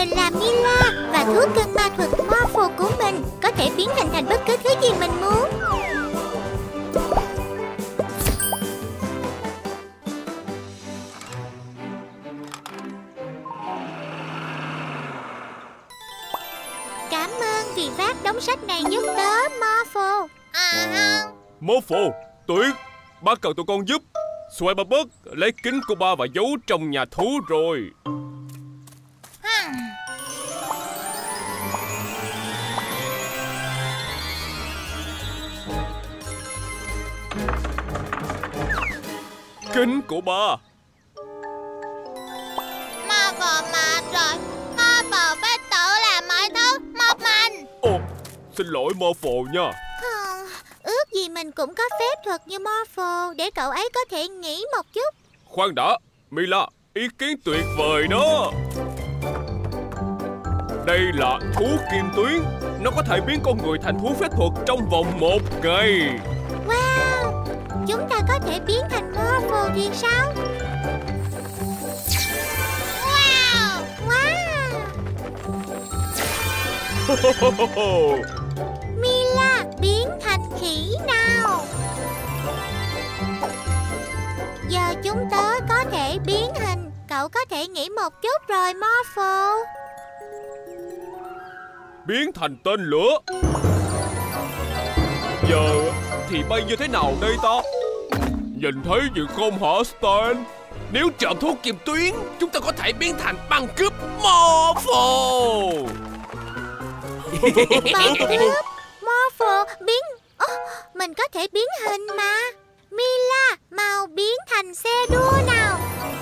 Mình là Mila và thú cưng ma thuật Morphle của mình có thể biến hình thành bất cứ thứ gì mình muốn. Cảm ơn vì vác đống sách này giúp tớ, Morphle. Morphle, tuyệt, ba cần tụi con giúp. Swabblebutt lấy kính của ba và giấu trong nhà thú rồi. Kính của ba. Morphle mệt rồi. Morphle phải tự làm mọi thứ một mình. Ồ, xin lỗi Morphle nha. Ước gì mình cũng có phép thuật như Morphle để cậu ấy có thể nghỉ một chút. Khoan đã, Mila, ý kiến tuyệt vời đó. Đây là thú kim tuyến. Nó có thể biến con người thành thú phép thuật trong vòng 1 ngày. Wow, chúng ta có thể biến thành Morphle thì sao? Wow. Mila, biến thành khỉ nào. Giờ chúng tớ có thể biến hình. Cậu có thể nghỉ một chút rồi, Morphle. Biến thành tên lửa. Giờ thì bay như thế nào đây ta? Nhìn thấy gì không hả Stan? Nếu trộm thú kim tuyến, chúng ta có thể biến thành băng cướp Morphle. Băng cướp Morphle biến... mình có thể biến hình mà. Mila, mau biến thành xe đua nào.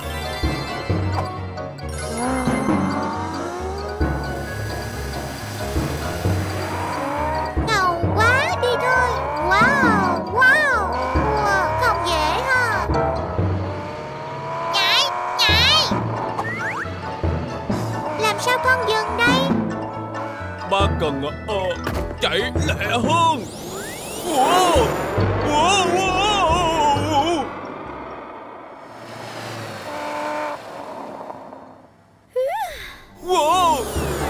Ngầu quá đi thôi. Wow, wow, không dễ ha. Nhảy, nhảy. Làm sao con dừng đây? Ba cần chạy lẹ hơn. Wow, wow, wow. Wow.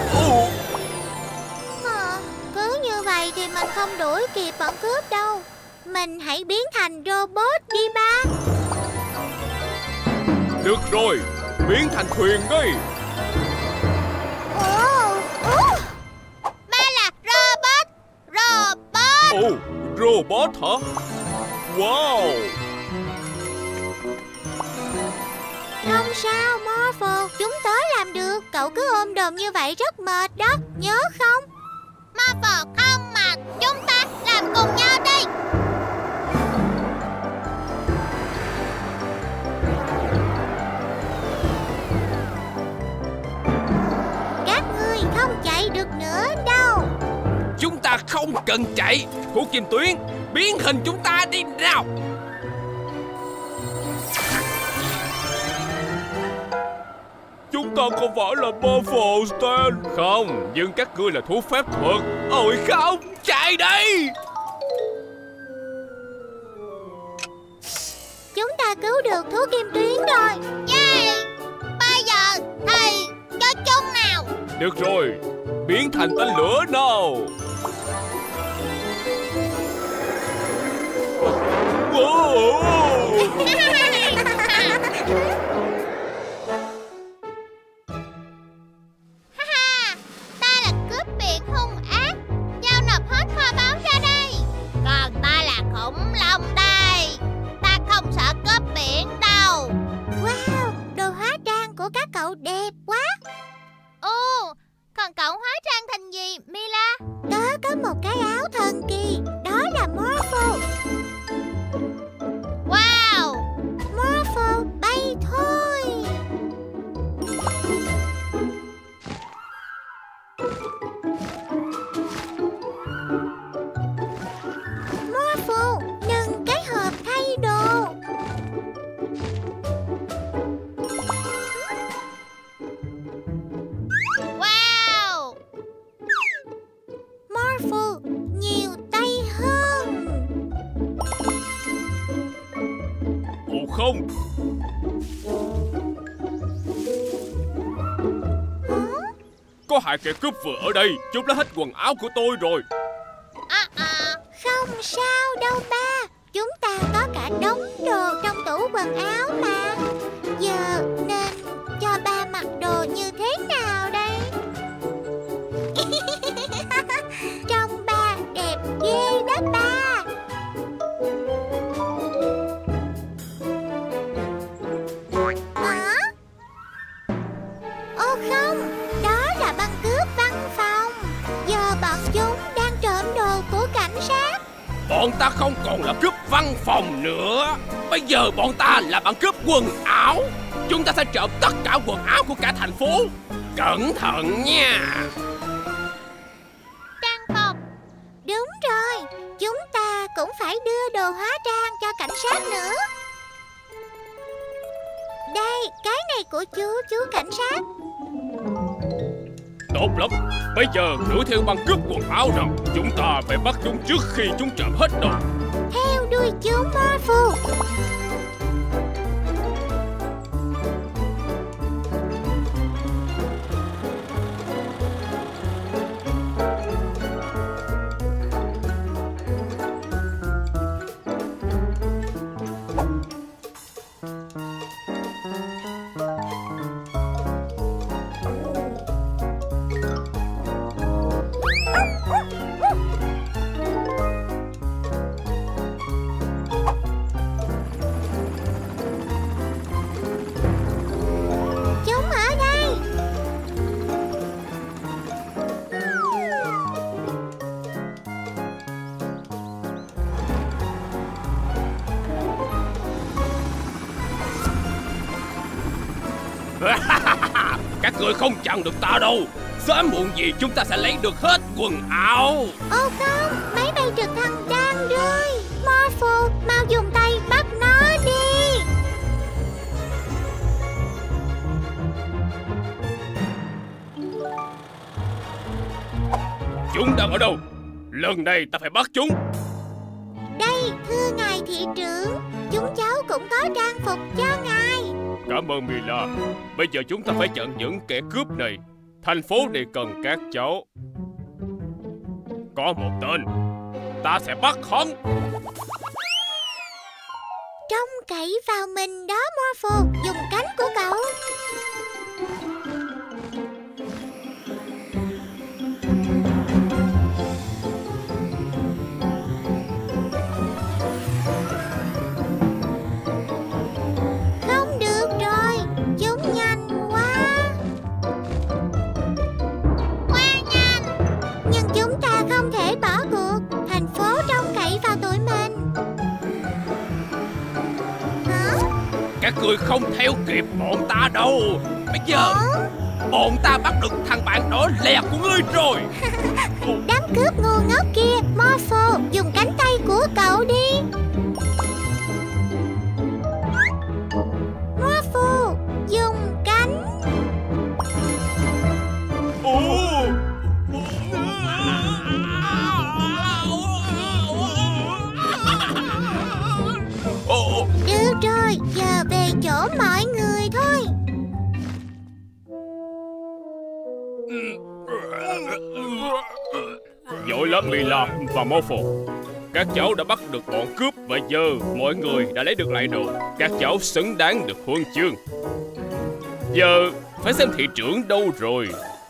Cứ như vậy thì mình không đuổi kịp bọn cướp đâu. Mình hãy biến thành robot đi ba. Được rồi, biến thành thuyền đi. Ba là robot. Robot. Ồ, robot hả? Wow. Không sao, Morphle, chúng tớ làm được. Cậu cứ ôm đồm như vậy rất mệt đó, nhớ không? Morphle không mệt, chúng ta làm cùng nhau đi. Các ngươi không chạy được nữa đâu. Chúng ta không cần chạy. Thú kim tuyến, biến hình chúng ta đi nào. Chúng ta không phải là Morphle, Stan. Không, nhưng các ngươi là thú phép thuật. Ôi không, chạy đi. Chúng ta cứu được thú kim tuyến rồi. Yeah. Bây giờ thì cho chúng nào. Được rồi, biến thành tên lửa nào. Wow. Ta là cướp biển hung ác. Giao nộp hết kho báu ra đây. Còn ta là khủng long đây. Ta không sợ cướp biển đâu. Wow, đồ hóa trang của các cậu đẹp quá. Ồ, còn cậu hóa trang thành gì, Mila? Tớ có một cái áo thần kỳ. Đó là Morphle. Wow, Morphle bay thôi. Morphle, nâng cái hộp thay đồ. Wow, Morphle nhiều tay hơn. Ồ không. Có hai kẻ cướp vừa ở đây. Chúng đã hết quần áo của tôi rồi. Không sao đâu ba. Chúng ta có cả đống đồ trong tủ quần áo mà. Giờ nên cho ba mặc đồ như thế nào đây? Trông ba đẹp ghê đó ba. Hả? Ô không, đó là băng cướp văn phòng. Giờ bọn chúng đang trộm đồ của cảnh sát. Bọn ta không còn là cướp văn phòng nữa. Bây giờ bọn ta là bọn cướp quần áo. Chúng ta sẽ trộm tất cả quần áo của cả thành phố. Cẩn thận nha. Trang phục. Đúng rồi, chúng ta cũng phải đưa đồ hóa trang cho cảnh sát nữa. Đây, cái này của chú cảnh sát. Tốt lắm. Bây giờ đuổi theo băng cướp quần áo rằng chúng ta phải bắt chúng trước khi chúng trộm hết đồ. Theo đuôi chúng Morphle. Các người không chặn được ta đâu. Sớm muộn gì chúng ta sẽ lấy được hết quần áo. Ô không, máy bay trực thăng đang rơi. Morphle, mau dùng tay bắt nó đi. Chúng đang ở đâu? Lần này ta phải bắt chúng. Đây, thưa ngài thị trưởng, chúng cháu cũng có trang phục cho ngài. Cảm ơn Mila. Bây giờ chúng ta phải chặn những kẻ cướp này. Thành phố này cần các cháu. Có một tên. Ta sẽ bắt hắn. Trông cậy vào mình đó Morphle. Dùng cánh của cậu. Không được rồi. Chúng nhanh quá. Quá nhanh. Nhưng chúng ta không thể bỏ cuộc. Thành phố trông cậy vào tụi mình. Hả? Các người không theo kịp bọn ta đâu. Bây giờ bọn ta bắt được thằng bạn đỏ lẹ của ngươi rồi. Đám cướp ngu ngốc kia. Morphle, dùng cánh tay của cậu đi. Morphle, dùng cánh. Được rồi, giờ về chỗ mọi người thôi. Giỏi lắm Mila và Morphle. Các cháu đã bắt được bọn cướp và giờ mọi người đã lấy được lại đồ. Các cháu xứng đáng được huân chương. Giờ phải xem thị trưởng đâu rồi.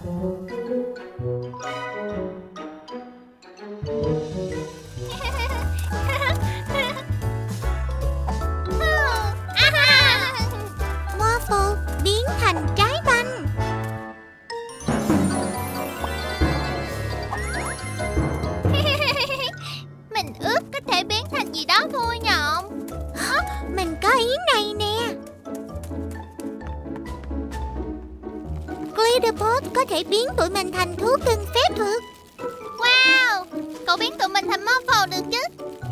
Morphle biến thành trái banh. Mình ước có thể biến thành gì đó vui nhộn. Mình có ý này nè. Gliderpot có thể biến tụi mình thành thú cưng phép thuật. Wow, cậu biến tụi mình thành Morphle được chứ?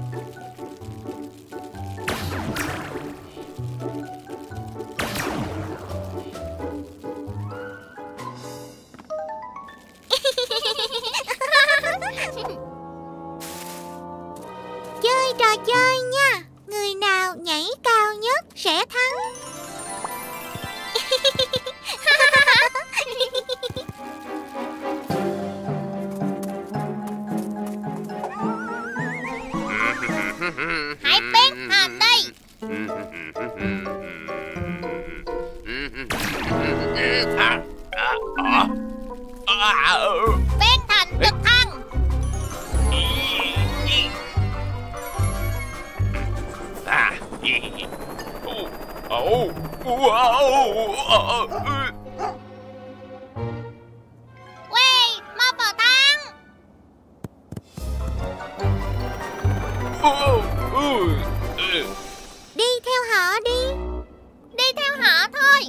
Chơi trò chơi nha. Người nào nhảy cao nhất sẽ thắng. Biến thành trực thăng. Quay, Morphle thăng. Đi theo họ đi. Đi theo họ thôi.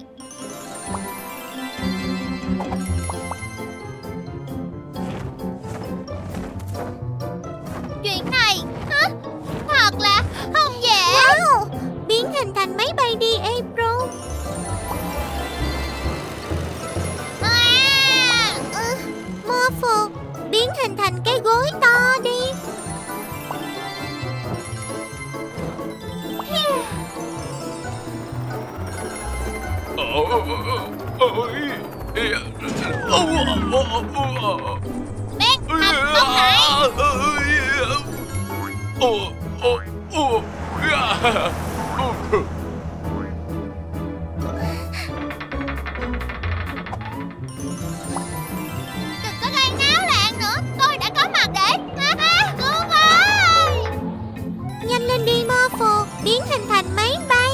Chuyện này thật là không dễ. Wow, biến hình thành máy bay đi April. Morphle, biến hình thành cái gối to đi. Biến thành bóng nảy. Đừng có gây náo loạn nữa. Tôi đã có mặt để cứu với. Nhanh lên đi Morphle, biến hình thành máy bay.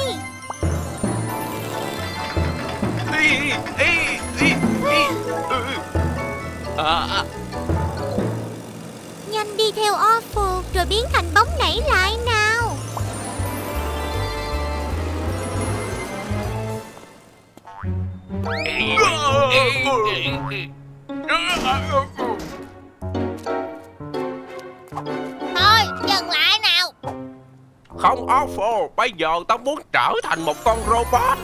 Nhanh đi theo Orphle rồi biến thành bóng nảy lại nào. Thôi dừng lại nào. Không Orphle, bây giờ tao muốn trở thành một con robot.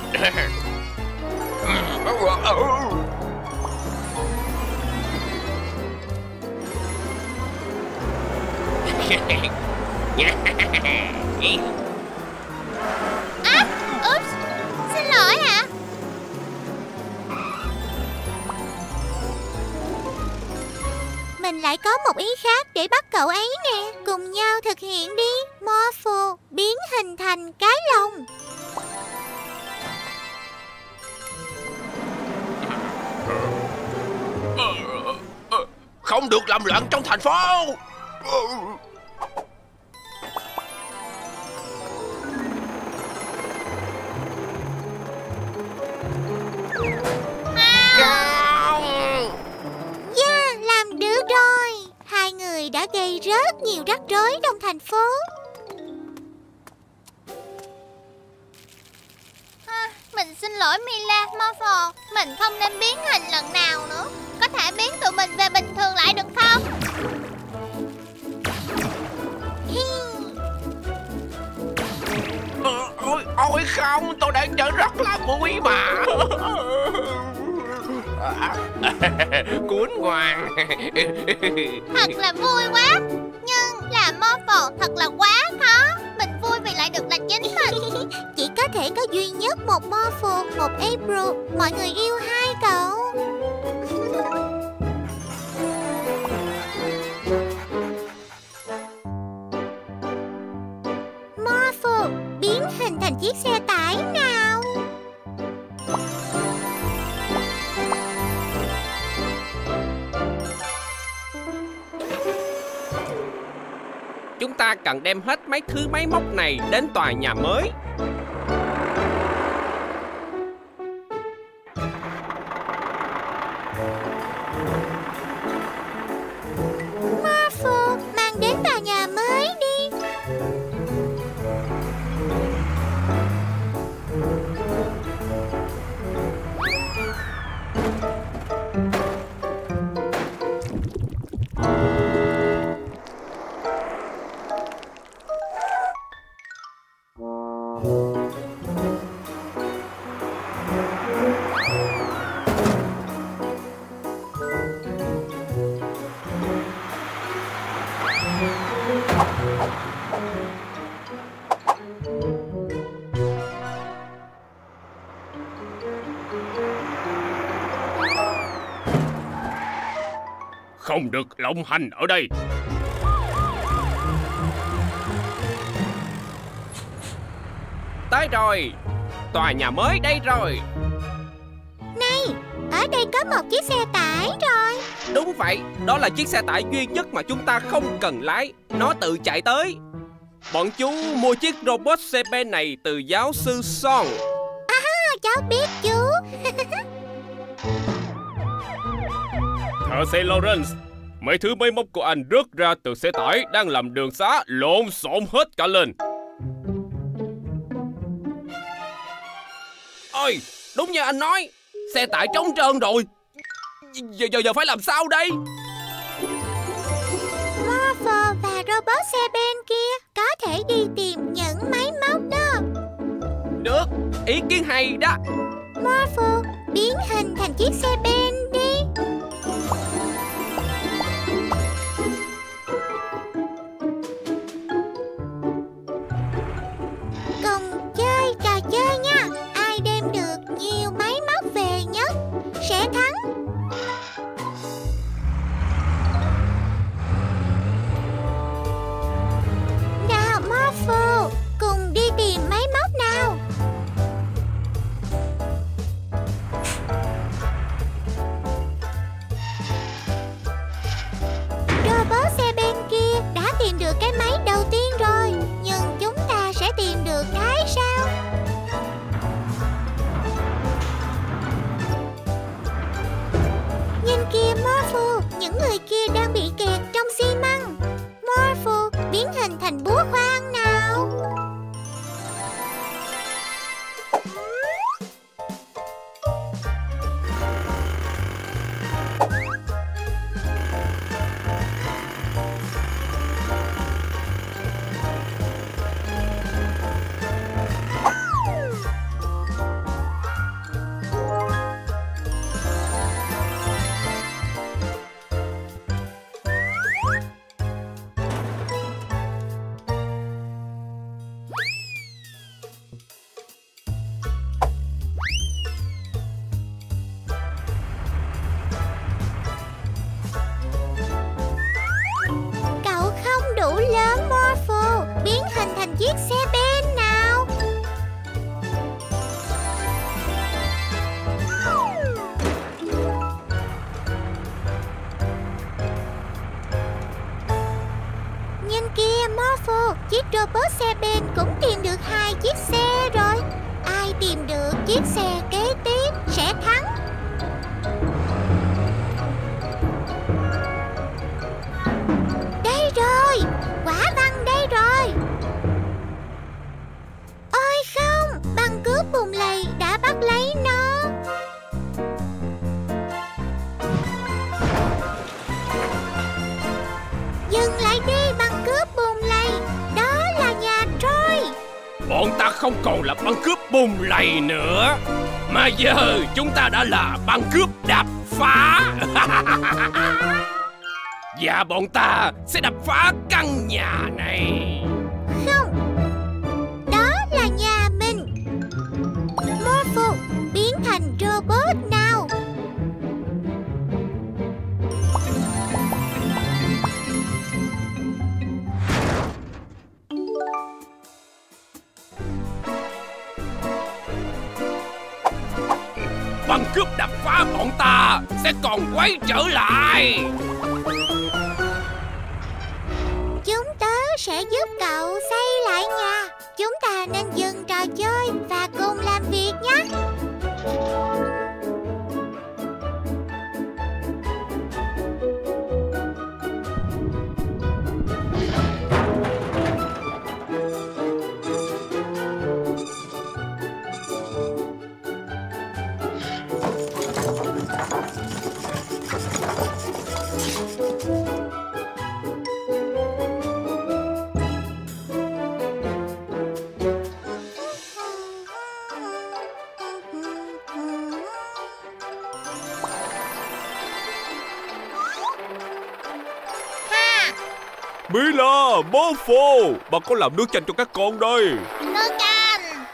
Oops, xin lỗi ạ. Mình lại có một ý khác để bắt cậu ấy nè. Cùng nhau thực hiện đi. Morphle, biến hình thành cái lồng. Không được làm loạn trong thành phố. Yeah, làm được rồi. Hai người đã gây rất nhiều rắc rối trong thành phố. Mình xin lỗi Mila, Morphle. Mình không nên biến hình lần nào nữa. Có thể biến tụi mình về bình thường lại được không? Ôi không, tôi đang chơi rất là vui mà. Cuốn ngoan. Thật là vui quá. Nhưng làm Morphle thật là quá khó. Mình vui vì lại được là chính mình. Chỉ có thể có duy nhất một Morphle, một April. Mọi người yêu hai cậu. Morphle, biến hình thành chiếc xe tải nào. Chúng ta cần đem hết mấy thứ máy móc này đến tòa nhà mới. Morphle, mang đến tòa nhà mới đi. Không được lộng hành ở đây. Tới rồi, tòa nhà mới đây rồi. Ở đây có một chiếc xe tải rồi. Đúng vậy, đó là chiếc xe tải duy nhất mà chúng ta không cần lái. Nó tự chạy tới. Bọn chú mua chiếc robot xe ben này từ giáo sư Son. Cháu biết chú. Thợ xe Lawrence, mấy thứ máy móc của anh rớt ra từ xe tải đang làm đường xá lộn xộn hết cả lên. Ôi, đúng như anh nói, xe tải trống trơn rồi. Giờ phải làm sao đây? Morphle và robot xe ben kia có thể đi tìm những máy móc đó. Được, ý kiến hay đó. Morphle, biến hình thành chiếc xe ben đi. Cùng chơi trò chơi nha. Ai đem được nhiều máy móc về nhất sẽ thắng. Nào Morphle, cùng đi tìm máy móc nào. Robot xe bên kia đã tìm được cái máy đầu tiên rồi. Nhưng chúng ta sẽ tìm được cái sao? Nhìn kìa Morphle, những người kia đang bị kẹt trong xi măng. Morphle, biến hình thành búa khoan nào. Cậu không đủ lớn Morphle, biến hình thành chiếc xe ben nào. Nhìn kìa Morphle, chiếc robot xe ben cũng tìm được 2 chiếc xe rồi. Ai tìm được chiếc xe kế tiếp sẽ thắng. Đây rồi, quả băng đây rồi. Ôi không, băng cướp bùn lầy đã bắt lấy nó. Dừng lại đi băng cướp bùn lầy, đó là nhà Troy. Bọn ta không còn là băng cướp bùn lầy nữa, mà giờ chúng ta đã là băng cướp đập phá. Và bọn ta sẽ đập phá căn nhà này. Không, đó là nhà mình. Morphle, biến thành robot nào. Băng cướp đập phá bọn ta sẽ còn quay trở lại. Chúng tớ sẽ giúp cậu xây lại nhà. Chúng ta nên dừng trò chơi và cùng làm việc nhé. Mila, Morphle, bà có làm nước chanh cho các con đây. Nước chanh.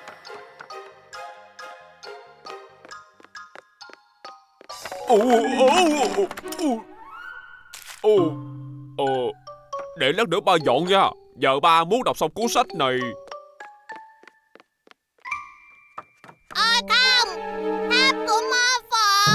Để lát nữa ba dọn nha. Giờ ba muốn đọc xong cuốn sách này. Ôi không, tháp của Morphle.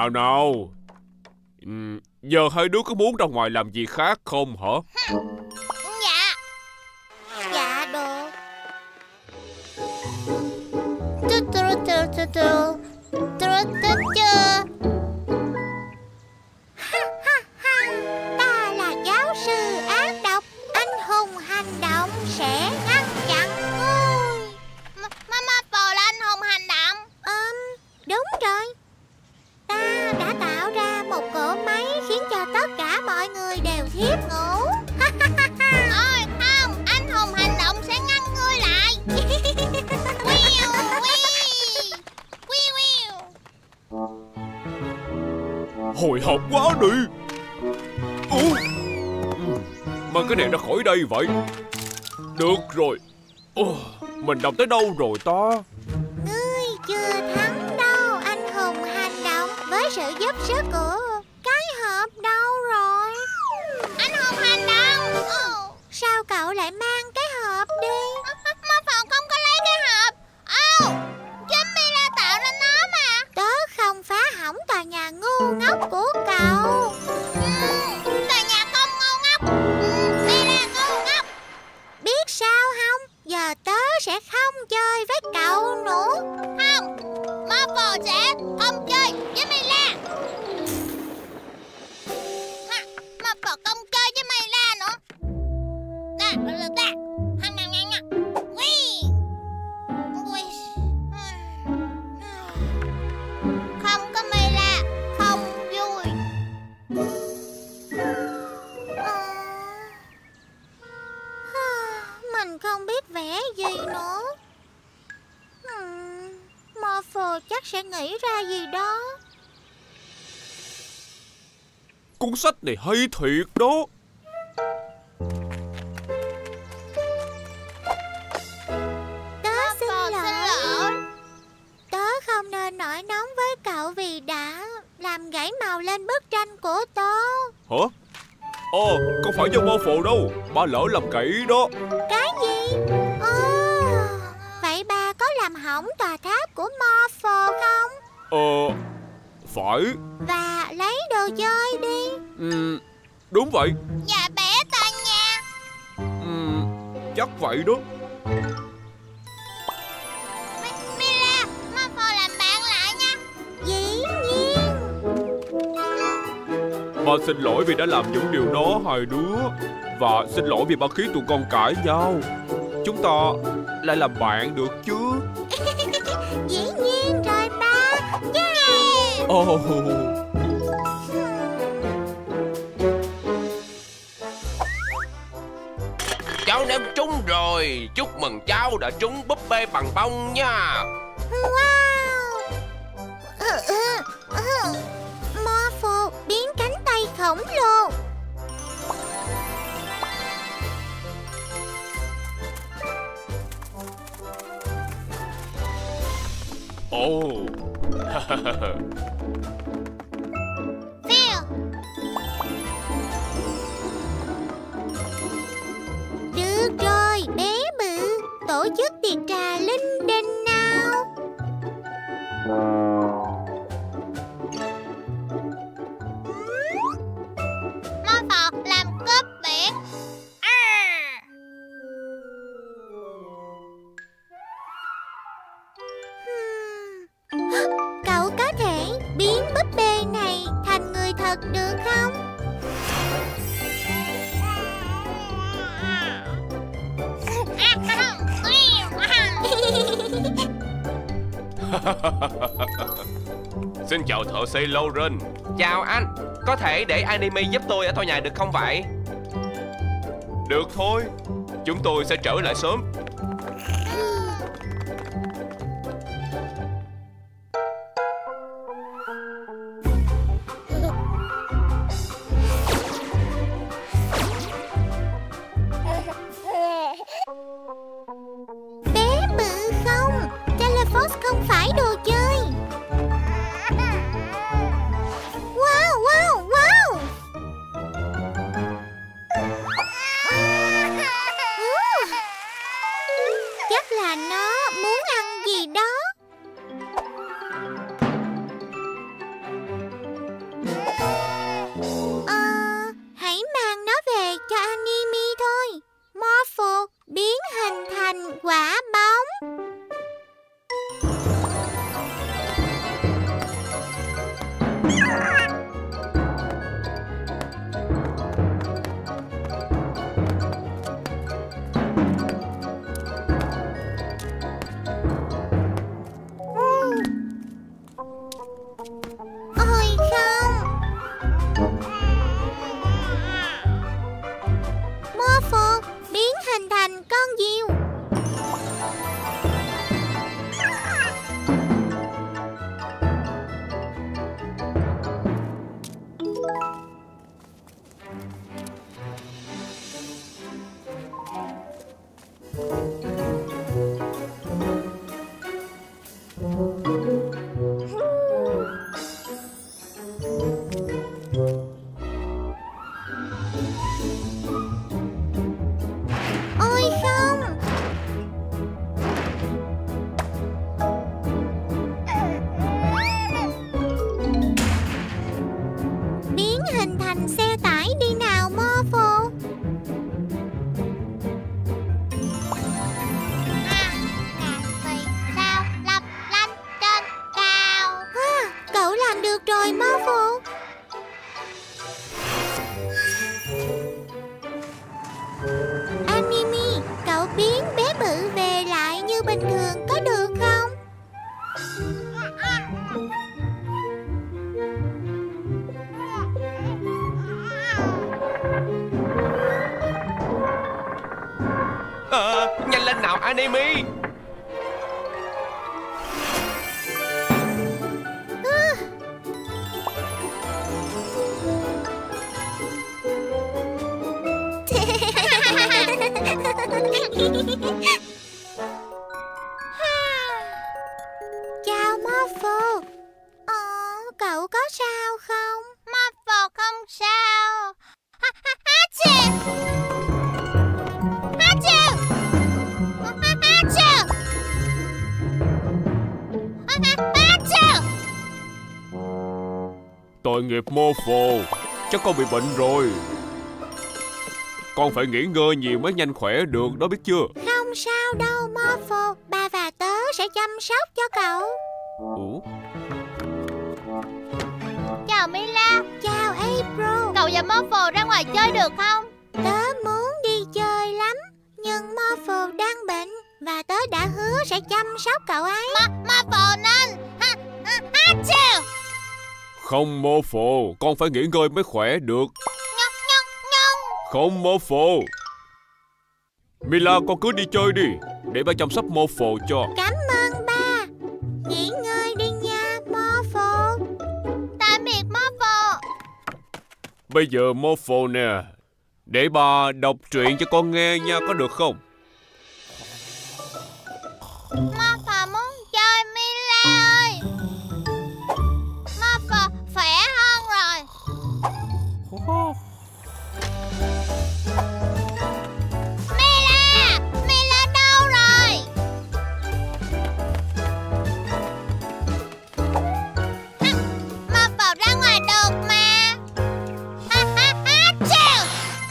Nào. Giờ hai đứa có muốn ra ngoài làm gì khác không hả? Dạ. Dạ được. Ta là giáo sư ác độc, anh hùng hành động sẽ ngăn chặn ngươi. Mapple là anh hùng hành động. Đúng rồi. Ta đã tạo ra một cỗ máy khiến cho tất cả mọi người đều thiếp ngủ. Ôi không, anh hùng hành động sẽ ngăn ngươi lại. Hồi hộp quá đi. Mang cái này ra khỏi đây vậy. Được rồi. Mình đọc tới đâu rồi ta? Ngươi chưa thắng đâu, anh hùng hành động. Với sự giúp sức của cái hộp đâu rồi? Anh hùng hành động. Sao cậu lại mang cái hộp đi? Mapple không có lấy cái hộp. Jamila tạo nên nó mà. Tớ không phá hỏng tòa nhà ngu ngốc của cậu. Tòa nhà không ngu ngốc. Mila ngu ngốc. Biết sao không? Giờ tớ sẽ không chơi với cậu nữa. Không, Mapple sẽ không chơi với Mila. Mapple không chơi với Mila nữa. Không có Mila, không vui. Mình không biết vẽ gì nữa. Mapple chắc sẽ nghĩ ra gì đó. Cuốn sách này hay thiệt đó. Tớ xin lỗi. Tớ không nên nổi nóng với cậu vì đã làm gãy màu lên bức tranh của tớ. Hả? Không phải do Mapple đâu. Ba lỡ làm gãy đó. Cái gì? Vậy ba có làm hỏng tòa tháp của Mapple không? Phải. Và lấy đồ chơi đi. Đúng vậy. Và bẻ tòa nhà. Chắc vậy đó. Mila, Mapple làm bạn lại nha. Dĩ nhiên. Ba xin lỗi vì đã làm những điều đó hai đứa. Và xin lỗi vì ba khiến tụi con cãi nhau. Chúng ta lại làm bạn được chứ? Dĩ nhiên rồi ba. Yeah. Cháu ném trúng rồi. Chúc mừng cháu đã trúng búp bê bằng bông nha. Wow. Mapple biến cánh tay khổng lồ. Phil. Được rồi, bé bự. Tổ chức tiệc trà linh đình nào. Mapple làm cướp biển. Cậu có thể biến búp bê này thành người thật được không? Xin chào thợ xây Lauren. Chào anh. Có thể để Anime giúp tôi ở tòa nhà được không vậy? Được thôi. Chúng tôi sẽ trở lại sớm. Bé bự không? Telephos không phải đồ chơi. Wow, wow, wow. thành con diều. Ôi không! Biến hình thành xe tải đi nào Morphle. Sao lấp lánh trên cao. Cậu làm được rồi Morphle. Animi, cậu biến bé bự về lại như bình thường có được không? Nhanh lên nào Animi. Chào Morphle. Cậu có sao không? Morphle không sao. Hachi! Hachi! Hachi! Hachi! Tội nghiệp Morphle, chắc con bị bệnh rồi. Con phải nghỉ ngơi nhiều mới nhanh khỏe được đó, biết chưa? Không sao đâu Morphle, ba và tớ sẽ chăm sóc cho cậu. Ủa? Chào Mila. Chào April. Cậu và Morphle ra ngoài chơi được không? Tớ muốn đi chơi lắm, nhưng Morphle đang bệnh và tớ đã hứa sẽ chăm sóc cậu ấy. Morphle nên Hachi! Không Morphle, con phải nghỉ ngơi mới khỏe được. Không Morphle. Mila, con cứ đi chơi đi, để ba chăm sóc Morphle cho. Cảm ơn ba. Nghỉ ngơi đi nha Morphle. Tạm biệt Morphle. Bây giờ Morphle nè, để ba đọc truyện cho con nghe nha, có được không? Morphle muốn chơi Mila ơi. Morphle khỏe hơn rồi. Mila! Mila đâu rồi? Morphle ra ngoài được mà. Chill!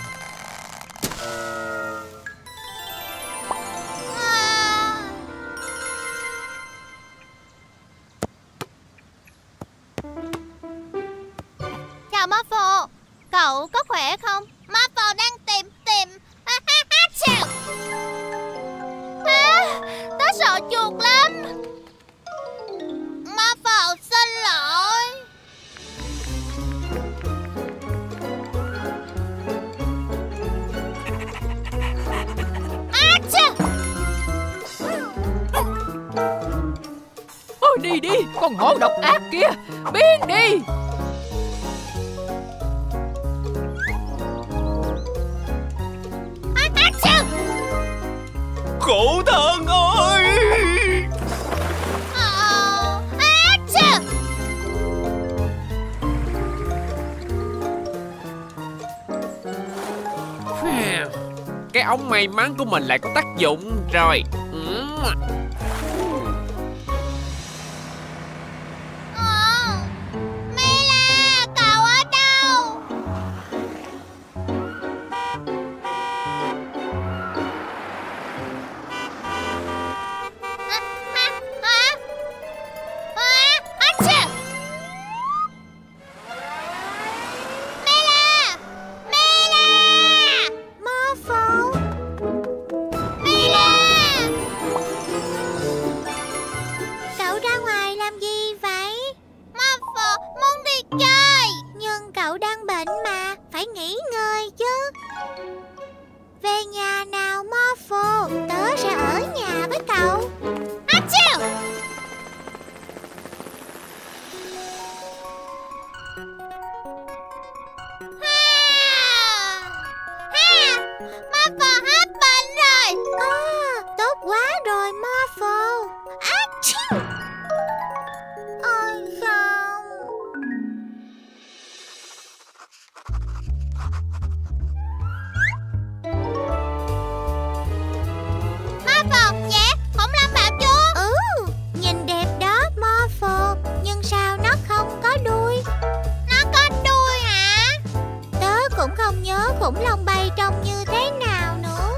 Chào Morphle, cậu có khỏe không? Morphle đang tìm. Chill! Tớ sợ chuột lắm. Morphle xin lỗi. Ôi, đi, con hổ độc ác kia, biến đi. Khổ thân ơi! Cái ống may mắn của mình lại có tác dụng rồi. Mila, cậu ở đâu? Về nhà nào Morphle. Morphle, tớ sẽ ở nhà với cậu. Achoo! Morphle hết bệnh rồi. Tốt quá rồi Morphle. Achoo! Ôi không. Morphle, nhé, khủng long bạo chúa. Nhìn đẹp đó Morphle, nhưng sao nó không có đuôi? Nó có đuôi hả? Tớ cũng không nhớ khủng long bay trông như thế nào nữa.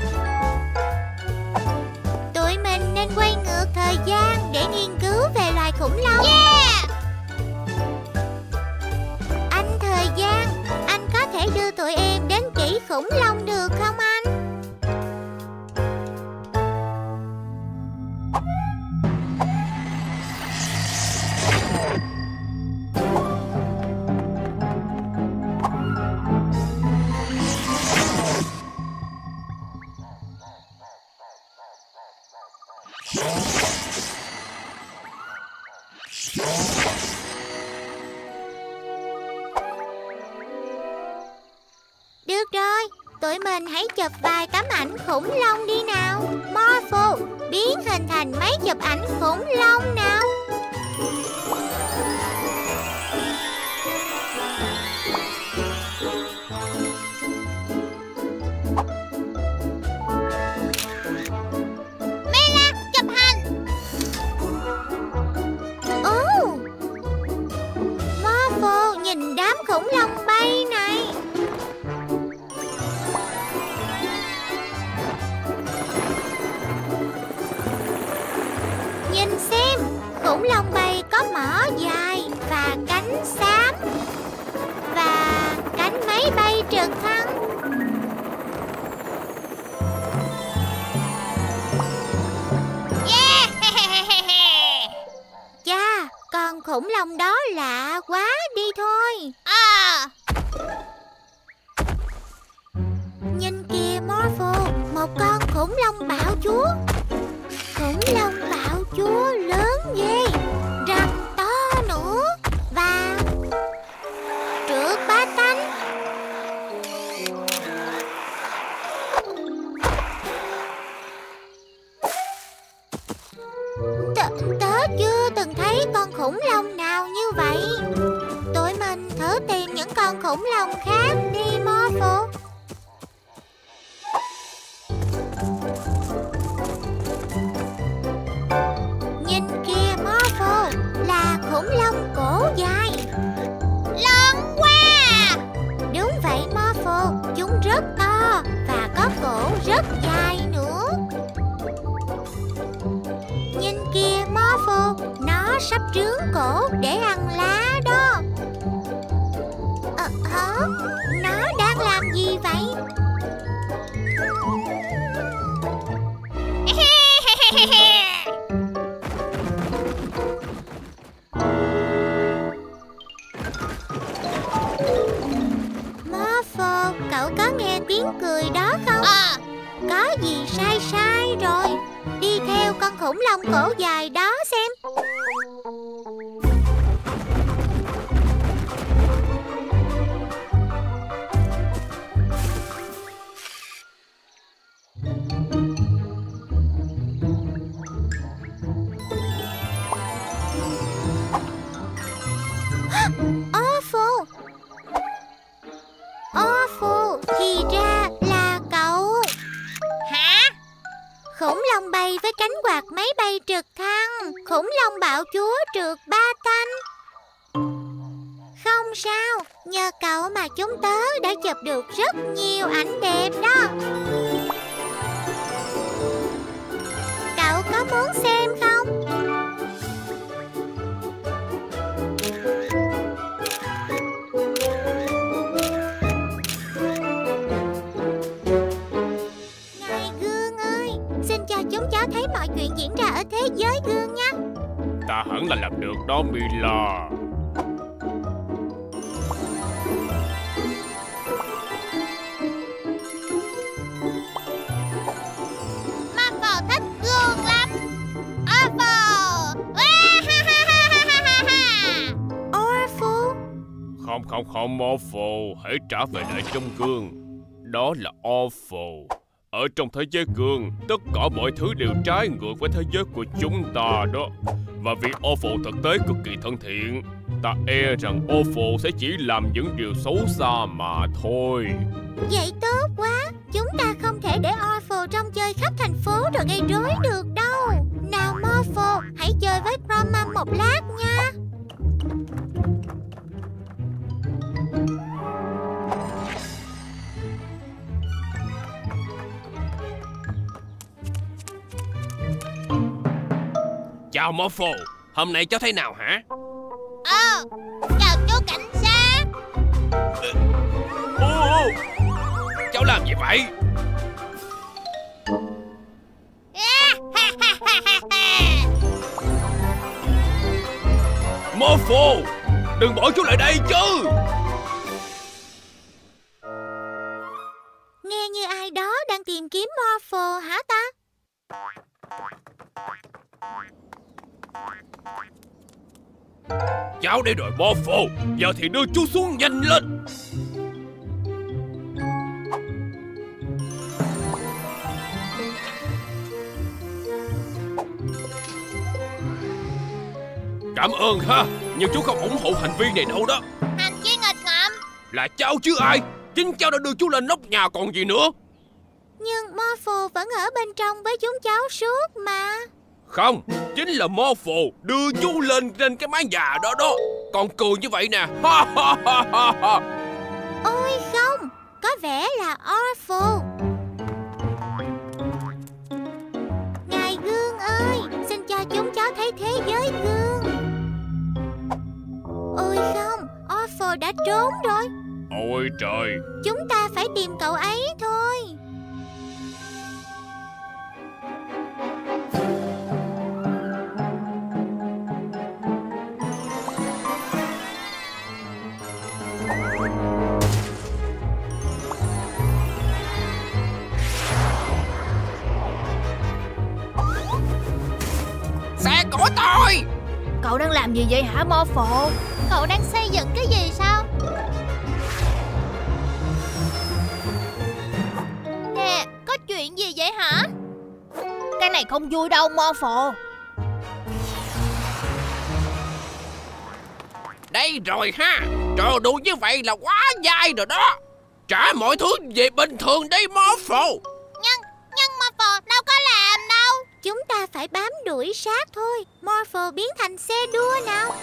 Tụi mình nên quay ngược thời gian để nghiên cứu về loài khủng long. Yeah! Anh thời gian, anh có thể đưa tụi em đến chỉ khủng long được không anh? Được rồi, tụi mình hãy chụp vài tấm ảnh khủng long đi nào. Morphle, biến hình thành máy chụp ảnh khủng long nào. Mila, chụp hình. Morphle, nhìn đám khủng long bay này. Nhìn xem, khủng long bay có mỏ dài và cánh xám và cánh máy bay trực thăng. Yeah! Chà, con khủng long đó lạ quá đi thôi. Nhìn kìa Morphle, một con khủng long bạo chúa. Khủng long bạo chúa lớn ghê, răng to nữa và trượt ba tánh. Tớ chưa từng thấy con khủng long nào như vậy. Tụi mình thử tìm những con khủng long khác đi Morphle. Nhìn kìa Morphle, là khủng long cổ dài. Lớn quá. Đúng vậy Morphle, chúng rất to và có cổ rất dài nữa. Nhìn kìa Morphle, nó sắp trướng cổ để ăn lá đó. Nó đang làm gì vậy? Morphle, cậu có nghe tiếng cười đó không? Có gì sai rồi. Đi theo con khủng long cổ dài đó xem. Morphle, thì ra là cậu. Hả? Khủng long bay với cánh quạt máy bay trực thăng. Khủng long bạo chúa trượt ba tanh. Không sao, nhờ cậu mà chúng tớ đã chụp được rất nhiều ảnh đẹp đó. Cậu có muốn xem không? Ngài Gương ơi, xin cho chúng cháu thấy mọi chuyện diễn ra ở thế giới Gương nhé. Ta hẳn là làm được đó Mila. Không, Morphle, hãy trả về lại trong gương. Đó là Orphle. Ở trong thế giới gương, tất cả mọi thứ đều trái ngược với thế giới của chúng ta đó. Và vì Orphle thực tế cực kỳ thân thiện, ta e rằng Orphle sẽ chỉ làm những điều xấu xa mà thôi. Vậy tốt quá. Chúng ta không thể để Orphle trong chơi khắp thành phố rồi gây rối được đâu. Nào Morphle, hãy chơi với Chroma một lát nha. Chào Morphle, hôm nay cháu thế nào hả? Chào chú cảnh sát. Cháu làm gì vậy? Morphle, đừng bỏ chú lại đây chứ. Nghe như ai đó đang tìm kiếm Morphle hả ta? Cháu đây rồi Morphle, giờ thì đưa chú xuống nhanh lên. Cảm ơn ha, nhưng chú không ủng hộ hành vi này đâu đó. Hành vi nghịch ngợm. Là cháu chứ ai, chính cháu đã đưa chú lên nóc nhà còn gì nữa. Nhưng Morphle vẫn ở bên trong với chúng cháu suốt mà. Không, chính là Morphle đưa chú lên trên cái mái nhà đó đó. Còn cười như vậy nè. Ôi không, có vẻ là Orphle. Ngài Gương ơi, xin cho chúng cháu thấy thế giới gương. Ôi không, Orphle đã trốn rồi. Ôi trời, Chúng ta phải tìm cậu ấy thôi. Xe của tôi. Cậu đang làm gì vậy hả Morphle? Cậu đang xây dựng cái gì sao? Nè, có chuyện gì vậy hả? Cái này không vui đâu Morphle. Đây rồi ha, trò đùa như vậy là quá dai rồi đó. Trả mọi thứ về bình thường đi Morphle. Nhưng Morphle đâu có làm đâu. Chúng ta phải bám đuổi sát thôi. Morphle biến thành xe đua nào.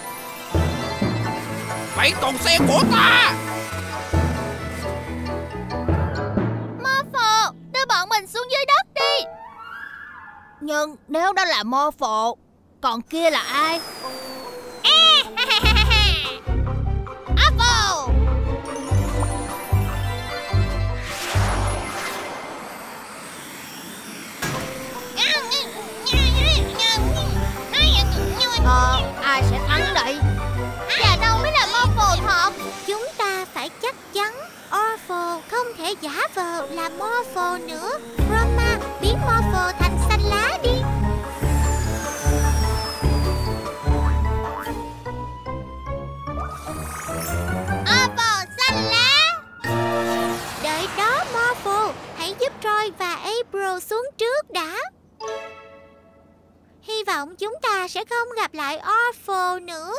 Vậy còn xe của ta? Morphle, đưa bọn mình xuống dưới đất đi. Nhưng nếu đó là Morphle, còn kia là ai? Apple. Ai sẽ thắng đây? Và đâu mới là Morphle thật? Chúng ta phải chắc chắn Orphle không thể giả vờ là Morphle nữa. Chroma, biến Morphle thành xanh lá đi. Orphle xanh lá. Đợi đó Morphle, hãy giúp Troy và April xuống trước đã. Hy vọng chúng ta sẽ không gặp lại Orphle nữa.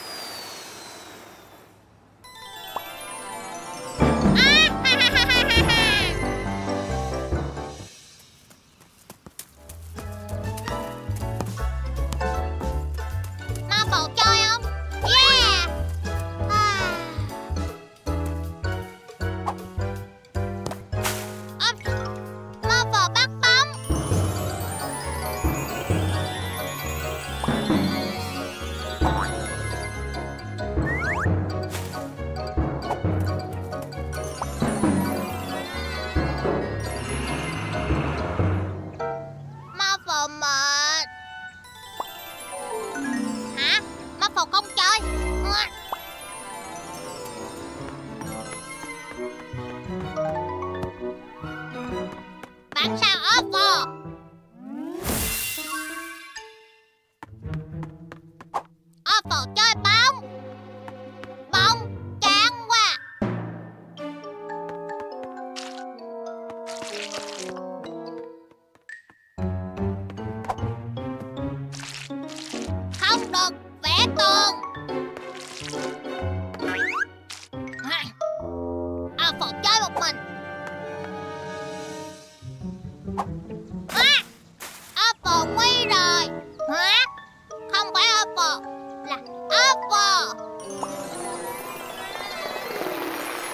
Morphle chơi không? Yeah. Morphle bắt bóng.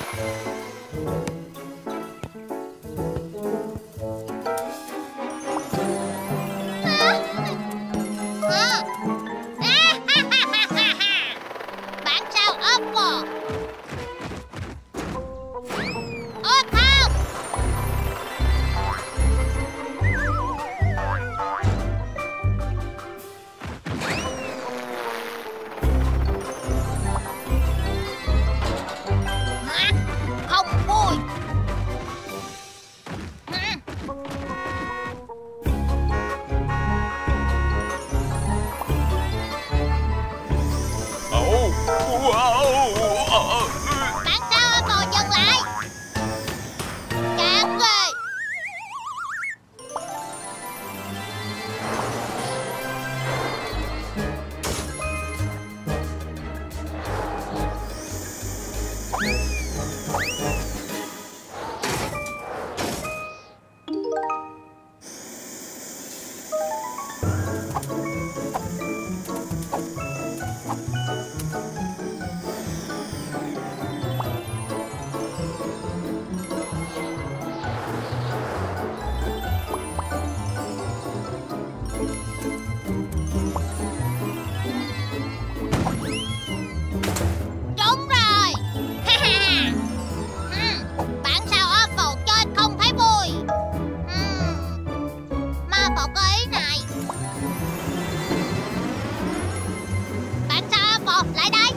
Bản sao Apple. Ôi không. Hả? Không vui. Bản sao Apple dừng lại. Chán ghê. Đúng rồi. Bản sao Apple chơi không thấy vui. Marvel có ý này. Bản sao Apple lại đây.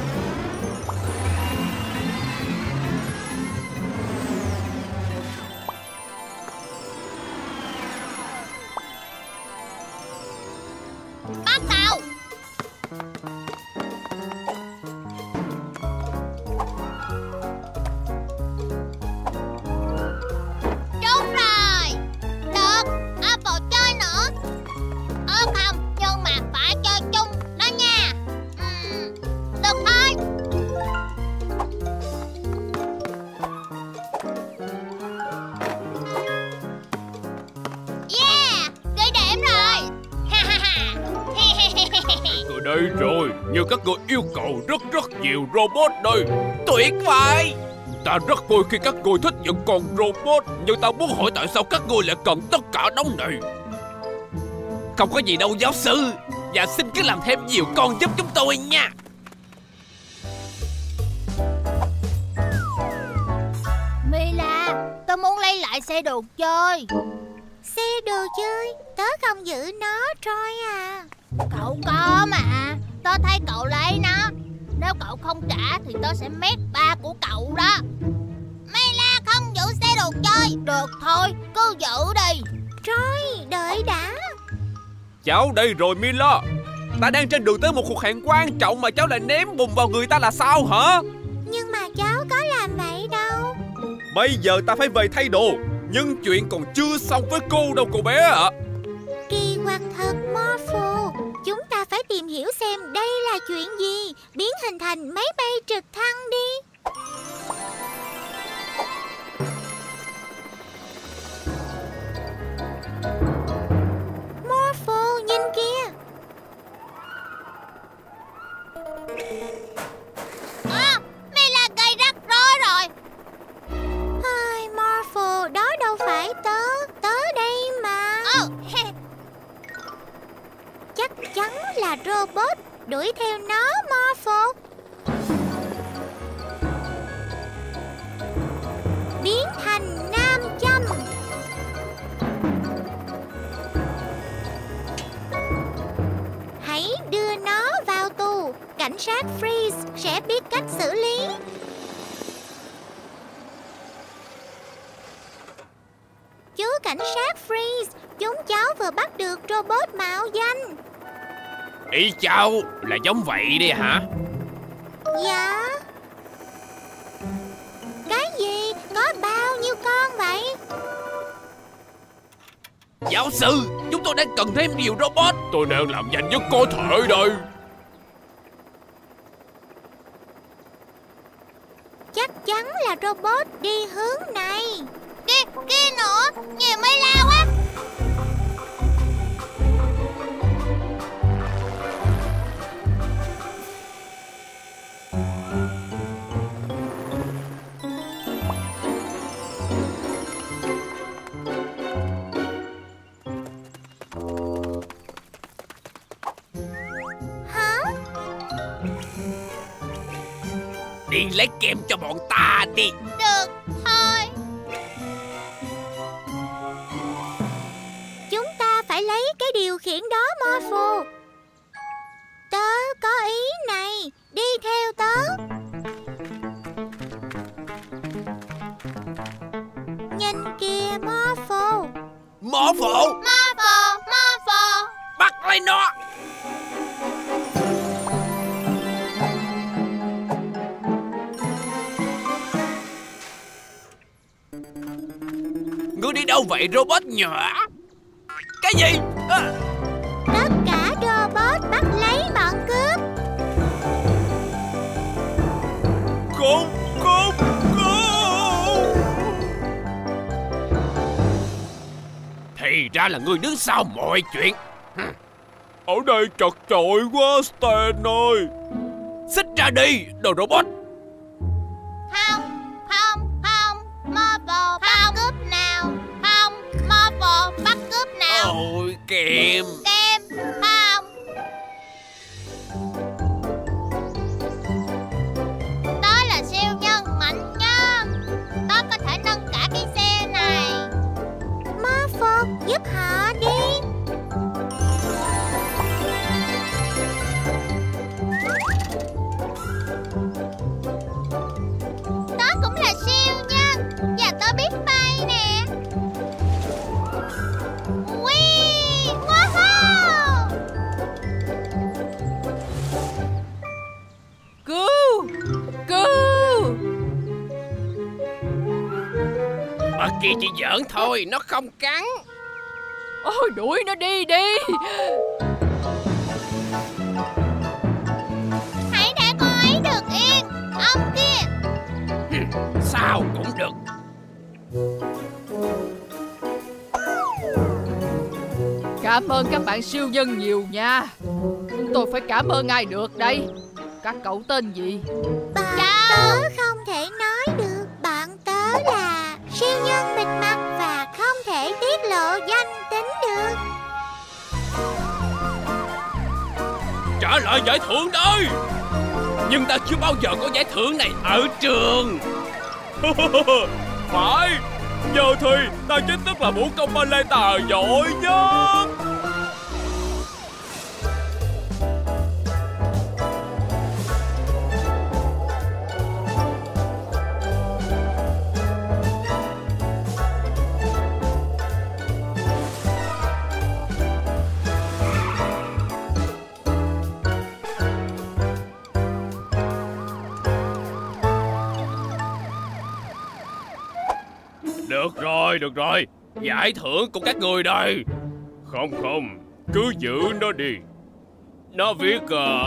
Bắt đầu. Đúng rồi. Được, Apple chơi nữa. Không, nhưng mà phải chơi chung đó nha. Được thôi. Yeah, ghi điểm rồi. Ở đây rồi, như các người yêu cầu rất nhiều robot đây. Tuyệt vời. Ta rất vui khi các người thích những con robot, nhưng ta muốn hỏi tại sao các người lại cần tất cả đống này. Không có gì đâu giáo sư. Và xin cứ làm thêm nhiều con giúp chúng tôi nha. Mila, tôi muốn lấy lại xe đồ chơi. Xe đồ chơi, tớ không giữ nó, Troy à. Cậu có mà, tôi thấy cậu lấy nó. Nếu cậu không trả thì tôi sẽ mét ba của cậu đó. Mila không giữ xe đồ chơi. Được thôi, cứ giữ đi. Troy, đợi đã. Cháu đây rồi Mila. Ta đang trên đường tới một cuộc hẹn quan trọng mà cháu lại ném bùm vào người ta là sao hả? Nhưng mà cháu có làm vậy đâu. Bây giờ ta phải về thay đồ. Nhưng chuyện còn chưa xong với cô đâu cô bé ạ. Kỳ quặc thật Morphle. Chúng ta phải tìm hiểu xem đây là chuyện gì. Biến hình thành máy bay trực thăng đi. Morphle, nhìn kìa. Mila gây rắc rối rồi. Morphle, đó đâu phải tớ. Tớ đây mà. Chắc chắn là robot. Đuổi theo nó, Morphle. Biến thành nam châm. Hãy đưa nó vào tù. Cảnh sát Freeze sẽ biết cách xử lý. Chú cảnh sát Freeze, chúng cháu vừa bắt được robot mạo danh. Ý cháu là giống vậy đi hả? Dạ. Cái gì? Có bao nhiêu con vậy? Giáo sư, chúng tôi đang cần thêm nhiều robot. Tôi đang làm nhanh nhất có thể đây. Chắc chắn là robot đi hướng này. Kia nữa, nhiều mới lao quá. đi lấy kem cho bọn ta đi. Được thôi. Chúng ta phải lấy cái điều khiển đó, Morphle. Tớ có ý này, đi theo tớ. Nhìn kìa, Morphle. Morphle, bắt lấy nó. Ngươi đi đâu vậy robot nhỏ? Cái gì? Tất cả robot bắt lấy bọn cướp. Không. Thì ra là ngươi đứng sau mọi chuyện. Ở đây chật chội quá, Stan ơi. Xích ra đi, đồ robot. Không, Morphle bắt cướp nào. Không, Morphle bắt cướp nào. Ôi, kem. Kem, không. Tớ là siêu nhân mạnh nhất. Tớ có thể nâng cả cái xe này. Morphle, giúp họ đi. Tớ cũng là siêu nhân. Và tớ biết bay nè. Whee! Wow! Cứu! Ở kia chỉ giỡn thôi, nó không cắn. Ôi, đuổi nó đi. Hãy để cô ấy được yên. Ông kia. Sao cũng được. Cảm ơn các bạn siêu nhân nhiều nha. Tôi phải cảm ơn ai được đây? Các cậu tên gì? Bạn tớ không thể nói được. Bạn tớ là siêu nhân bịt mặt và không thể tiết lộ danh tính được. Trả lại giải thưởng đây. Nhưng ta chưa bao giờ có giải thưởng này ở trường. Phải. Giờ thì ta chính thức là vũ công ballet tài giỏi nhất. Được rồi, giải thưởng của các người đây. Không, cứ giữ nó đi. Nó viết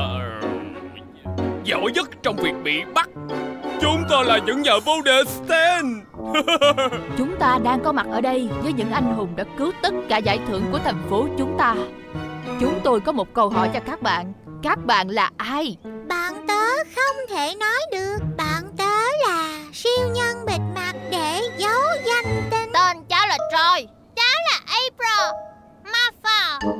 giỏi nhất trong việc bị bắt. Chúng ta là những nhà vô địch Stan. Chúng ta đang có mặt ở đây với những anh hùng đã cứu tất cả giải thưởng của thành phố chúng ta. Chúng tôi có một câu hỏi cho các bạn. Các bạn là ai? Bạn tớ không thể nói được. Bạn tớ là siêu nhân bịt mặt để giấu danh tính. Tên cháu là Troy. Cháu là April. Morphle.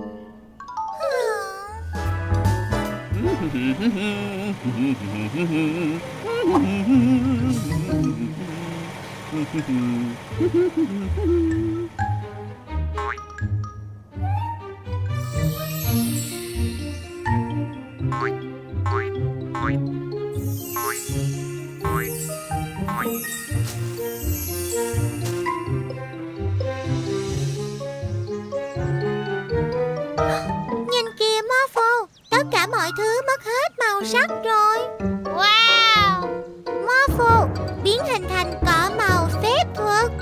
Nhìn kìa Morphle, tất cả mọi thứ mất hết màu sắc rồi. Wow! Morphle biến hình thành cọ màu phép thuật.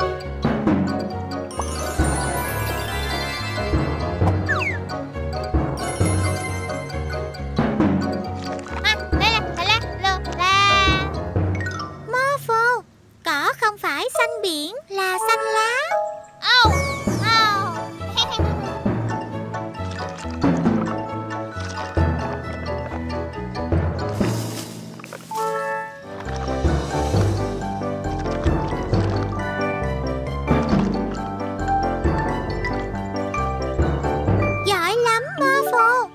Morphle, cỏ không phải xanh biển, là xanh lá. Oh! Oh! Giỏi lắm Morphle.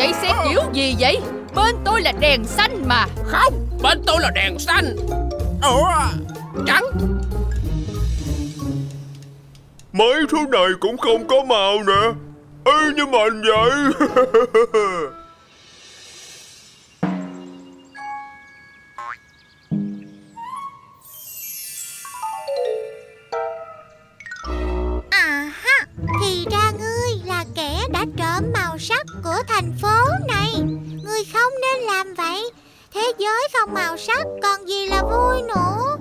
chạy xe kiểu gì vậy? Bên tôi là đèn xanh mà. Không, bên tôi là đèn xanh. Ủa, trắng. Mấy thứ này cũng không có màu nè, y như mình vậy. À ha, thì ra ngươi là kẻ đã trộm màu sắc của thành phố này. Ngươi không nên làm vậy. Thế giới không màu sắc còn gì là vui nữa.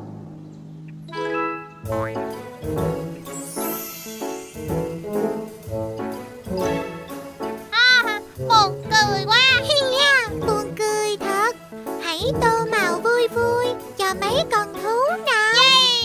Buồn cười quá. Buồn cười thật. Hãy tô màu vui vui cho mấy con thú nào.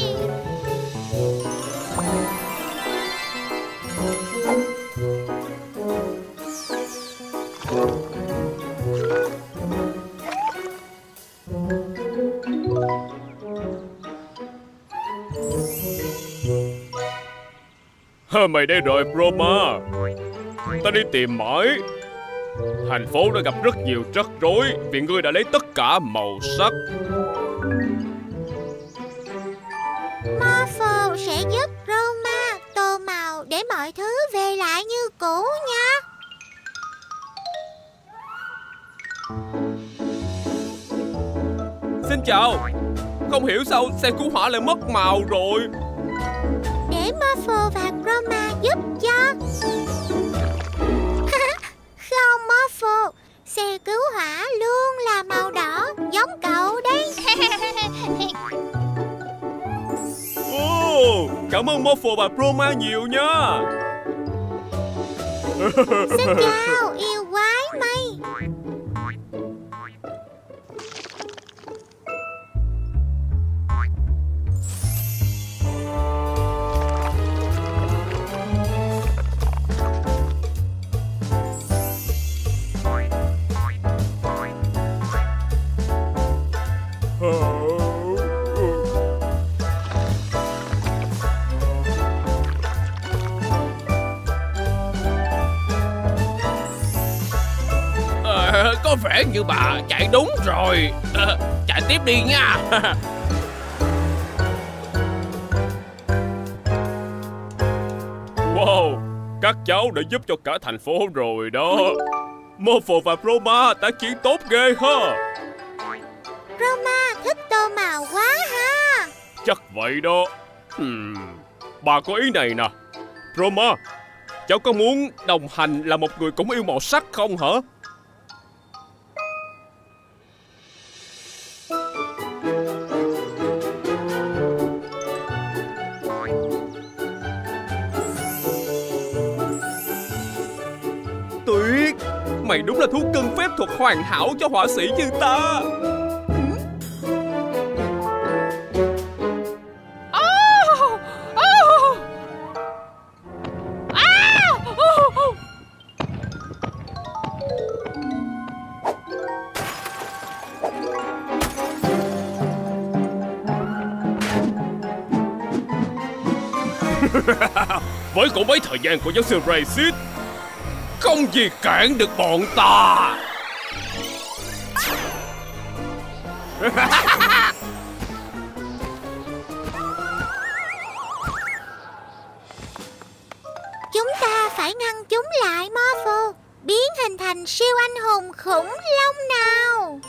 Mày đây rồi Broma. Ta đi tìm mãi. Thành phố đã gặp rất nhiều rắc rối vì ngươi đã lấy tất cả màu sắc. Morphle sẽ giúp Roma tô màu để mọi thứ về lại như cũ nha. Xin chào. Không hiểu sao xe cứu hỏa lại mất màu rồi. Để Morphle và Roma giúp cho. Không Morphle, xe cứu hỏa luôn là màu đỏ giống cậu đấy. Cảm ơn Morphle và Broma nhiều nha. Xin chào yêu quái mây. Có vẻ như bà chạy đúng rồi. Chạy tiếp đi nha. Wow, các cháu đã giúp cho cả thành phố rồi đó. Morphle và Broma đã chiến tốt ghê ha. Roma thích tô màu quá ha. Chắc vậy đó. Bà có ý này nè. Broma, cháu có muốn đồng hành là một người cũng yêu màu sắc không hả? Tuyệt, mày đúng là thú cưng phép thuật hoàn hảo cho họa sĩ như ta. Với cỗ máy thời gian của giáo sư Racist, không gì cản được bọn ta. Chúng ta phải ngăn chúng lại Morphle, biến hình thành siêu anh hùng khủng long nào.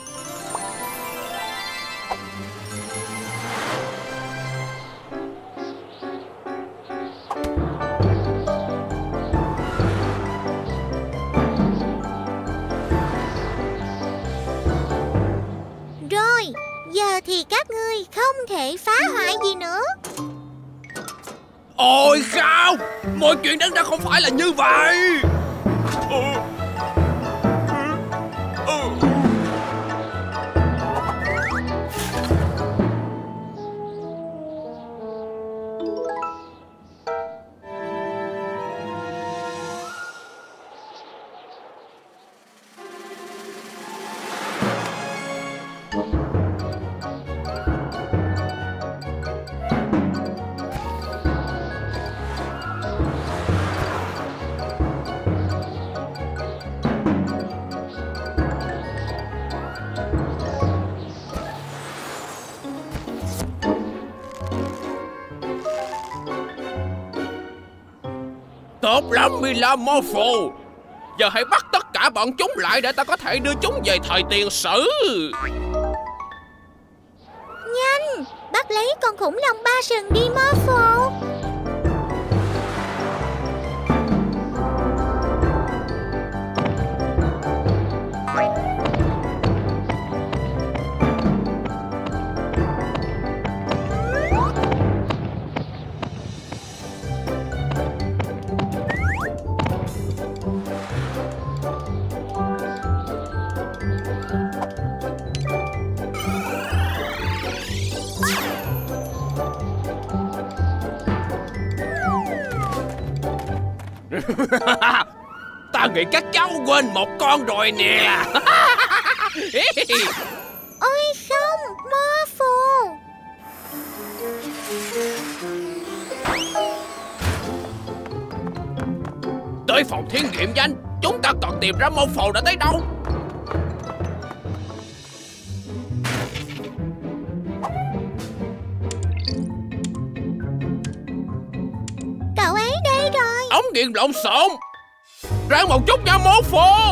Rồi, giờ thì các ngươi không thể phá hoại gì nữa. Ôi không, mọi chuyện đáng ra không phải là như vậy. Tốt lắm Metamorpho. Giờ hãy bắt tất cả bọn chúng lại để ta có thể đưa chúng về thời tiền sử. Nhanh, bắt lấy con khủng long ba sừng đi Morpho. Ta nghĩ các cháu quên một con rồi nè. Ôi không, Morpho. Tới phòng thí nghiệm nhanh. Chúng ta cần tìm ra Morpho đã tới đâu. Cậu ấy đây rồi. Ống nghiệm lộn xộn. Ráng một chút nha Morpho.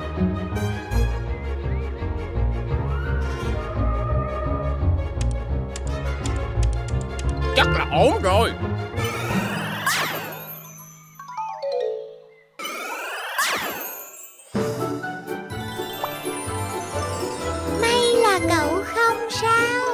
Chắc là ổn rồi. May là cậu không sao.